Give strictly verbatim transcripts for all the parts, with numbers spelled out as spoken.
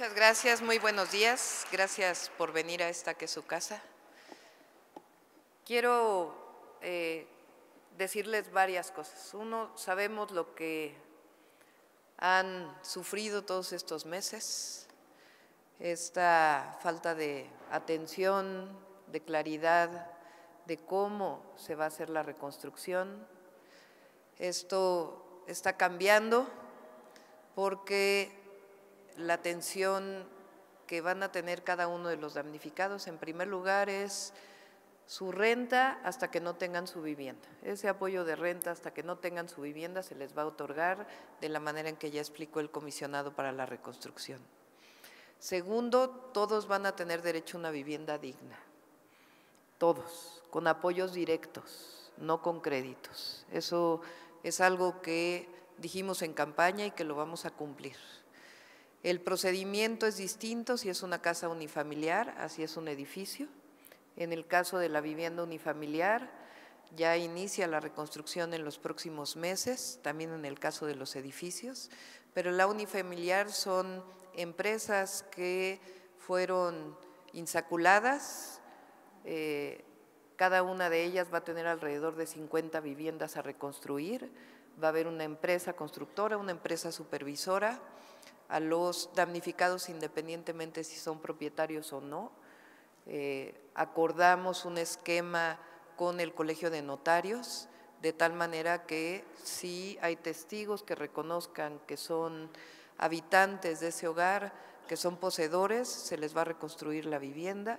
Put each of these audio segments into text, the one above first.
Muchas gracias, muy buenos días. Gracias por venir a esta que es su casa. Quiero eh, decirles varias cosas. Uno, sabemos lo que han sufrido todos estos meses, esta falta de atención, de claridad, de cómo se va a hacer la reconstrucción. Esto está cambiando porque la atención que van a tener cada uno de los damnificados, en primer lugar, es su renta hasta que no tengan su vivienda. Ese apoyo de renta hasta que no tengan su vivienda se les va a otorgar de la manera en que ya explicó el comisionado para la reconstrucción. Segundo, todos van a tener derecho a una vivienda digna, todos, con apoyos directos, no con créditos. Eso es algo que dijimos en campaña y que lo vamos a cumplir. El procedimiento es distinto si es una casa unifamiliar, así es un edificio. En el caso de la vivienda unifamiliar, ya inicia la reconstrucción en los próximos meses, también en el caso de los edificios, pero la unifamiliar son empresas que fueron insaculadas, eh, cada una de ellas va a tener alrededor de cincuenta viviendas a reconstruir, va a haber una empresa constructora, una empresa supervisora, a los damnificados independientemente si son propietarios o no. Eh, acordamos un esquema con el Colegio de Notarios, de tal manera que si hay testigos que reconozcan que son habitantes de ese hogar, que son poseedores, se les va a reconstruir la vivienda.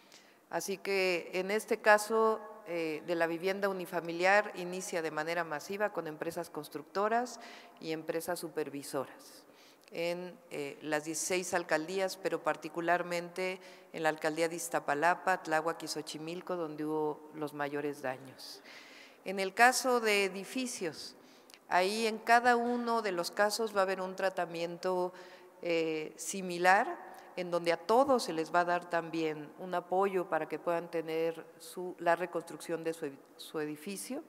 Así que en este caso eh, de la vivienda unifamiliar inicia de manera masiva con empresas constructoras y empresas supervisoras en eh, las dieciséis alcaldías, pero particularmente en la alcaldía de Iztapalapa, Tláhuac y Xochimilco, donde hubo los mayores daños. En el caso de edificios, ahí en cada uno de los casos va a haber un tratamiento eh, similar, en donde a todos se les va a dar también un apoyo para que puedan tener su, la reconstrucción de su, su edificio.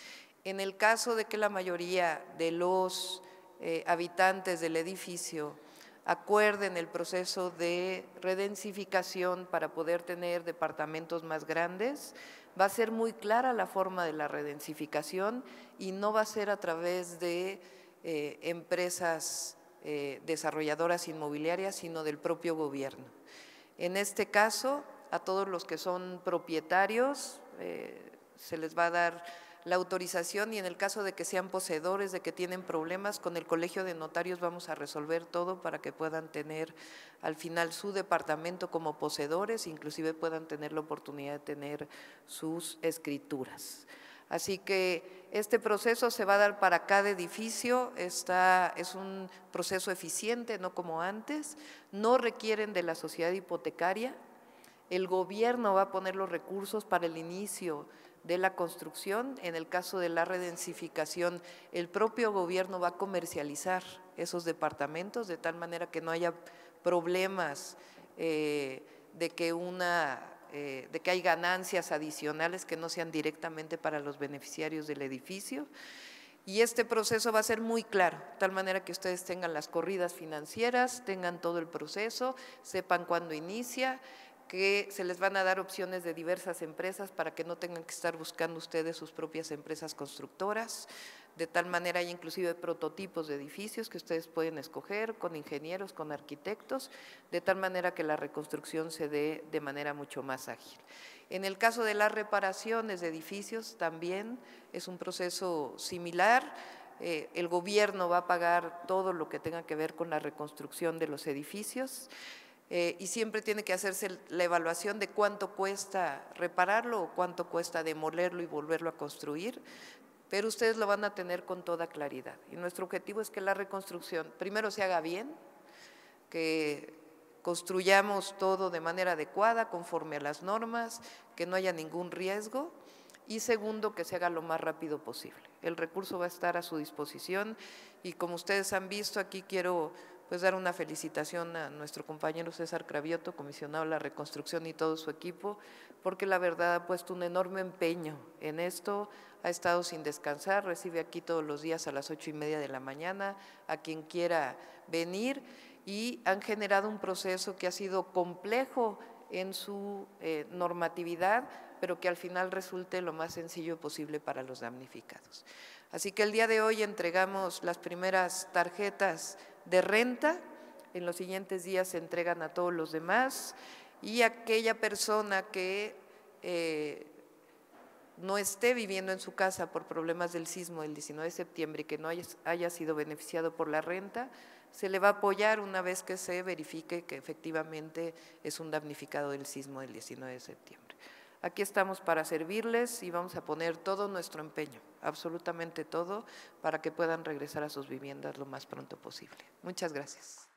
En el caso de que la mayoría de los Eh, habitantes del edificio acuerden el proceso de redensificación para poder tener departamentos más grandes, va a ser muy clara la forma de la redensificación y no va a ser a través de eh, empresas eh, desarrolladoras inmobiliarias, sino del propio gobierno. En este caso, a todos los que son propietarios eh, se les va a dar la autorización y en el caso de que sean poseedores, de que tienen problemas, con el Colegio de Notarios vamos a resolver todo para que puedan tener al final su departamento como poseedores, inclusive puedan tener la oportunidad de tener sus escrituras. Así que este proceso se va a dar para cada edificio, está, es un proceso eficiente, no como antes, no requieren de la sociedad hipotecaria, el gobierno va a poner los recursos para el inicio de la construcción. En el caso de la redensificación, el propio gobierno va a comercializar esos departamentos de tal manera que no haya problemas eh, de que una… Eh, de que hay ganancias adicionales que no sean directamente para los beneficiarios del edificio. Y este proceso va a ser muy claro, de tal manera que ustedes tengan las corridas financieras, tengan todo el proceso, sepan cuándo inicia, que se les van a dar opciones de diversas empresas para que no tengan que estar buscando ustedes sus propias empresas constructoras, de tal manera hay inclusive prototipos de edificios que ustedes pueden escoger con ingenieros, con arquitectos, de tal manera que la reconstrucción se dé de manera mucho más ágil. En el caso de las reparaciones de edificios también es un proceso similar. Eh, el gobierno va a pagar todo lo que tenga que ver con la reconstrucción de los edificios. Eh, y siempre tiene que hacerse la evaluación de cuánto cuesta repararlo o cuánto cuesta demolerlo y volverlo a construir, pero ustedes lo van a tener con toda claridad. Y nuestro objetivo es que la reconstrucción primero se haga bien, que construyamos todo de manera adecuada, conforme a las normas, que no haya ningún riesgo y segundo, que se haga lo más rápido posible. El recurso va a estar a su disposición y como ustedes han visto, aquí quiero pues dar una felicitación a nuestro compañero César Cravioto, comisionado de la reconstrucción y todo su equipo, porque la verdad ha puesto un enorme empeño en esto, ha estado sin descansar, recibe aquí todos los días a las ocho y media de la mañana a quien quiera venir y han generado un proceso que ha sido complejo en su eh, normatividad, pero que al final resulte lo más sencillo posible para los damnificados. Así que el día de hoy entregamos las primeras tarjetas de renta, en los siguientes días se entregan a todos los demás, y aquella persona que eh, no esté viviendo en su casa por problemas del sismo del diecinueve de septiembre y que no haya, haya sido beneficiado por la renta, se le va a apoyar una vez que se verifique que efectivamente es un damnificado del sismo del diecinueve de septiembre. Aquí estamos para servirles y vamos a poner todo nuestro empeño, absolutamente todo, para que puedan regresar a sus viviendas lo más pronto posible. Muchas gracias.